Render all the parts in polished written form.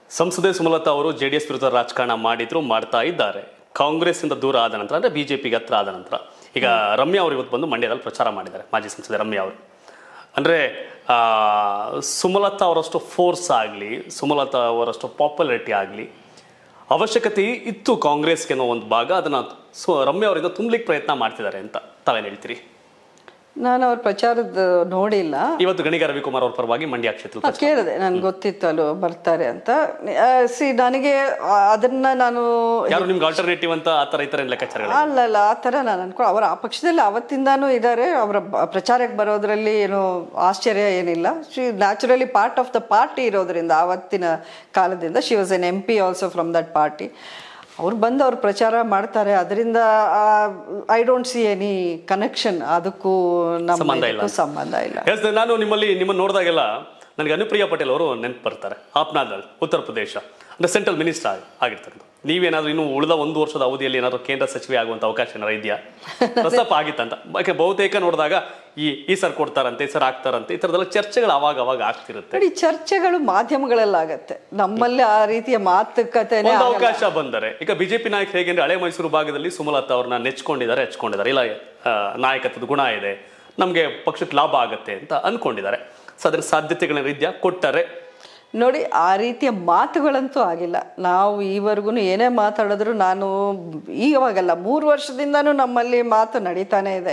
ಸಂಸದೆ ಸುಮಲತಾ ಅವರು ಜೆಡಿಎಸ್ ವಿರುದ್ಧ ರಾಜಕಾರಣ ಮಾಡ್ತಾ ಇದ್ದಾರೆ. ಕಾಂಗ್ರೆಸ್ ಇಂದ ದೂರ ಆದ ನಂತರ ಅಂದ್ರೆ ಬಿಜೆಪಿಗೆ ಹತ್ರ ಆದ ನಂತರ ಈಗ ರಮ್ಯಾ ಅವರು ಇವತ್ತು ಬಂದು ಮಂಡ್ಯದಲ್ಲಿ ಪ್ರಚಾರ ಮಾಡಿದ್ದಾರೆ. ಮಾಜಿ ಸಂಸದೆ ರಮ್ಯಾ ಅವರು ಅಂದ್ರೆ ಸುಮಲತಾ ಅವರಷ್ಟು ಫೋರ್ಸ್ ಆಗಲಿ, ಸುಮಲತಾ ಅವರಷ್ಟು ಪಾಪ್ಯುಲಾರಿಟಿ ಆಗಲಿ ಅವಶ್ಯಕತೆ ಇತ್ತು ಕಾಂಗ್ರೆಸ್ಗೆ ಅನ್ನೋ ಒಂದು ಭಾಗ ಅದನ್ನ ರಮ್ಯಾ ಅವರಿಂದ ತುಂಬಲಿಕ್ಕೆ ಪ್ರಯತ್ನ ಮಾಡ್ತಿದ್ದಾರೆ ಅಂತ ತಾವೇನು ಹೇಳ್ತೀರಿ? ನಾನು ಅವ್ರ ಪ್ರಚಾರದ ನೋಡಿಲ್ಲ. ಇವತ್ತು ಗಣಿಗ ರವಿಕುಮಾರ್ ಅವ್ರ ಪರವಾಗಿ ಮಂಡ್ಯ ಕ್ಷೇತ್ರ ಕೇಳಿದೆ, ನನ್ಗೆ ಗೊತ್ತಿತ್ತು ಅಲ್ಲಿ ಬರ್ತಾರೆ ಅಂತ. ನನಗೆ ಅದನ್ನ ನಾನು ಯಾರು ನಿಮ್ಗೆ ಆಲ್ಟರ್ನೇಟಿವ್ ಅಂತ ಆ ಥರ ಈ ಥರ ಲೆಕ್ಕಾಚಾರ ಅಲ್ಲ ಆ ಥರ ನಾನು ಅನ್ಕೊ ಅವರ ಆ ಪಕ್ಷದಲ್ಲಿ ಅವತ್ತಿಂದಾನು ಇದ್ದಾರೆ. ಅವರ ಪ್ರಚಾರಕ್ಕೆ ಬರೋದ್ರಲ್ಲಿ ಏನು ಆಶ್ಚರ್ಯ ಏನಿಲ್ಲ. She naturally part of the party ಇರೋದ್ರಿಂದ ಆವತ್ತಿನ ಕಾಲದಿಂದ she was an MP also from that party. ಅವ್ರು ಬಂದು ಅವ್ರು ಪ್ರಚಾರ ಮಾಡ್ತಾರೆ. ಅದರಿಂದ I don't see any connection, ಅದಕ್ಕೂ ನಮ್ಮ ಸಂಬಂಧ ಇಲ್ಲ. ನಾನು ನಿಮ್ಮನ್ನು ನೋಡಿದಾಗೆಲ್ಲ ನನಗೆ ಅನುಪ್ರಿಯಾ ಪಟೇಲ್ ಅವರು ನೆನಪು ಬರ್ತಾರೆ. ಆಪ್ನಾದಲ್ಲಿ ಉತ್ತರ ಪ್ರದೇಶ ಅಂದ್ರೆ ಸೆಂಟ್ರಲ್ ಮಿನಿಸ್ಟರ್ ಆಗಿರ್ತಕ್ಕಂಥ. ನೀವೇನಾದ್ರೂ ಇನ್ನು ಉಳಿದ 1 ವರ್ಷದ ಅವಧಿಯಲ್ಲಿ ಏನಾದ್ರು ಕೇಂದ್ರ ಸಚಿವೆ ಆಗುವಂತ ಅವಕಾಶ ಏನಾರು ಇದೆಯಾ? ಪ್ರಸ್ತಾಪ ಆಗಿತ್ತಂತ ಬಹುತೇಕ ನೋಡಿದಾಗ ಈ ಸರ್ ಕೊಡ್ತಾರಂತೆ, ಈ ಸರ್ ಆಗ್ತಾರಂತೆ, ಈ ತರದೆಲ್ಲ ಚರ್ಚೆಗಳು ಅವಾಗ ಆಗ್ತಿರುತ್ತೆ. ಈ ಚರ್ಚೆಗಳು ಮಾಧ್ಯಮಗಳಲ್ಲಾಗತ್ತೆ, ನಮ್ಮಲ್ಲಿ ಆ ರೀತಿಯ ಮಾತುಕತೆ ಅವಕಾಶ ಬಂದರೆ. ಈಗ ಬಿಜೆಪಿ ನಾಯಕರು ಹೇಗೆಂದ್ರೆ ಹಳೆ ಮೈಸೂರು ಭಾಗದಲ್ಲಿ ಸುಮಲತಾ ಅವ್ರನ್ನ ನೆಚ್ಕೊಂಡಿದ್ದಾರೆ, ಇಲ್ಲ ನಾಯಕತ್ವದ ಗುಣ ಇದೆ, ನಮ್ಗೆ ಪಕ್ಷಕ್ಕೆ ಲಾಭ ಆಗತ್ತೆ ಅಂತ ಅನ್ಕೊಂಡಿದ್ದಾರೆ. ಸೊ ಅದ್ರ ಸಾಧ್ಯತೆಗಳೇನು ಇದೆಯಾ? ಕೊಟ್ಟರೆ ನೋಡಿ, ಆ ರೀತಿಯ ಮಾತುಗಳಂತೂ ಆಗಿಲ್ಲ. ನಾವು ಈವರೆಗೂ ಏನೇ ಮಾತಾಡಿದ್ರು, ನಾನು ಈವಾಗಲ್ಲ 3 ವರ್ಷದಿಂದನೂ ನಮ್ಮಲ್ಲಿ ಮಾತು ನಡೀತಾನೆ ಇದೆ.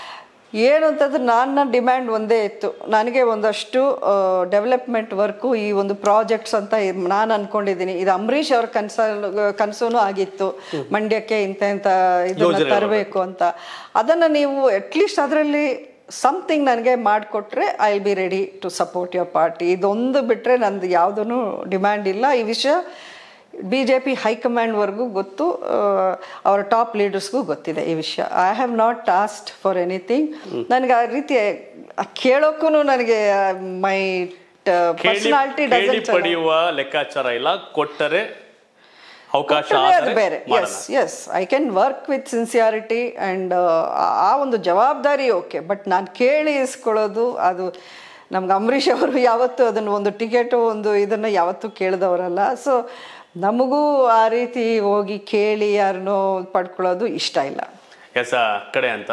ಏನು ಅಂತಂದ್ರೆ ನನ್ನ ಡಿಮ್ಯಾಂಡ್ ಒಂದೇ ಇತ್ತು. ನನಗೆ ಒಂದಷ್ಟು ಡೆವಲಪ್ಮೆಂಟ್ ವರ್ಕು, ಈ ಒಂದು ಪ್ರಾಜೆಕ್ಟ್ಸ್ ಅಂತ ನಾನು ಅಂದ್ಕೊಂಡಿದ್ದೀನಿ. ಇದು ಅಂಬರೀಷ್ ಅವ್ರ ಕನಸೂ ಆಗಿತ್ತು, ಮಂಡ್ಯಕ್ಕೆ ಇಂಥ ಇದನ್ನ ತರಬೇಕು ಅಂತ. ಅದನ್ನು ನೀವು ಅಟ್ಲೀಸ್ಟ್ ಅದರಲ್ಲಿ ಸಮಥಿಂಗ್ ನನಗೆ ಮಾಡಿಕೊಟ್ರೆ I will be ready to support your party. ಇದೊಂದು ಬಿಟ್ಟರೆ ನಂದು ಯಾವುದೂ ಡಿಮ್ಯಾಂಡ್ ಇಲ್ಲ. ಈ ವಿಷಯ BJP ಹೈಕಮಾಂಡ್ವರೆಗೂ ಗೊತ್ತು, ಅವರ ಟಾಪ್ ಲೀಡರ್ಸ್ಗೂ ಗೊತ್ತಿದೆ ಈ ವಿಷಯ. I have not asked for anything. ನನಗೆ ಆ ರೀತಿ ಕೇಳೋಕ್ಕೂ ನನಗೆ ಮೈ ಪರ್ಸನಾಲಿಟಿ ಪಡೆಯುವ ಲೆಕ್ಕಾಚಾರ ಇಲ್ಲ. ಕೊಟ್ಟರೆ ಅವಕಾಶ ಬೇರೆ. Yes I can work with sincerity and ಆ ಒಂದು ಜವಾಬ್ದಾರಿ ಓಕೆ. ಬಟ್ ನಾನು ಕೇಳಿ ಇಸ್ಕೊಳ್ಳೋದು, ಅದು ನಮ್ಗೆ ಅಂಬರೀಷ್ ಅವರು ಯಾವತ್ತೂ ಅದನ್ನು ಒಂದು ಟಿಕೆಟು ಒಂದು ಇದನ್ನು ಯಾವತ್ತೂ ಕೇಳಿದವರಲ್ಲ. ಸೊ ನಮಗೂ ಆ ರೀತಿ ಹೋಗಿ ಕೇಳಿ ಯಾರನ್ನೋ ಪಡ್ಕೊಳ್ಳೋದು ಇಷ್ಟ ಇಲ್ಲ. ಎಸ್ ಕಡೆ ಅಂತ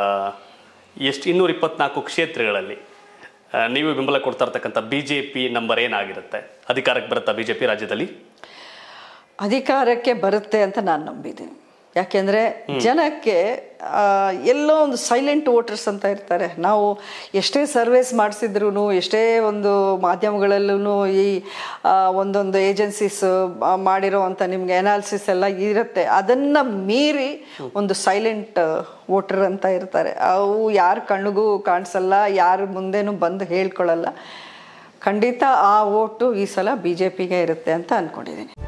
ಎಷ್ಟು 224 ಕ್ಷೇತ್ರಗಳಲ್ಲಿ ನೀವು ಬೆಂಬಲ ಕೊಡ್ತಾ ಇರ್ತಕ್ಕಂಥ BJP ನಂಬರ್ ಏನಾಗಿರುತ್ತೆ? ಅಧಿಕಾರಕ್ಕೆ ಬರುತ್ತಾ BJP ರಾಜ್ಯದಲ್ಲಿ? ಅಧಿಕಾರಕ್ಕೆ ಬರುತ್ತೆ ಅಂತ ನಾನು ನಂಬಿದ್ದೀನಿ. ಯಾಕೆಂದರೆ ಜನಕ್ಕೆ ಎಲ್ಲೋ ಒಂದು ಸೈಲೆಂಟ್ ವೋಟರ್ಸ್ ಅಂತ ಇರ್ತಾರೆ. ನಾವು ಎಷ್ಟೇ ಸರ್ವೇಸ್ ಮಾಡಿಸಿದ್ರು, ಎಷ್ಟೇ ಒಂದು ಮಾಧ್ಯಮಗಳಲ್ಲೂ ಈ ಒಂದೊಂದು ಏಜೆನ್ಸೀಸ್ ಮಾಡಿರೋ ಅಂಥ ನಿಮಗೆ ಅನಾಲಿಸಿಸ್ ಎಲ್ಲ ಇರುತ್ತೆ. ಅದನ್ನು ಮೀರಿ ಒಂದು ಸೈಲೆಂಟ್ ವೋಟರ್ ಅಂತ ಇರ್ತಾರೆ. ಅವು ಯಾರ ಕಣ್ಣಿಗೂ ಕಾಣಿಸಲ್ಲ, ಯಾರ ಮುಂದೆನೂ ಬಂದು ಹೇಳ್ಕೊಳ್ಳಲ್ಲ. ಖಂಡಿತ ಆ ವೋಟು ಈ ಸಲ BJPಗೆ ಇರುತ್ತೆ ಅಂತ ಅಂದ್ಕೊಂಡಿದ್ದೀನಿ.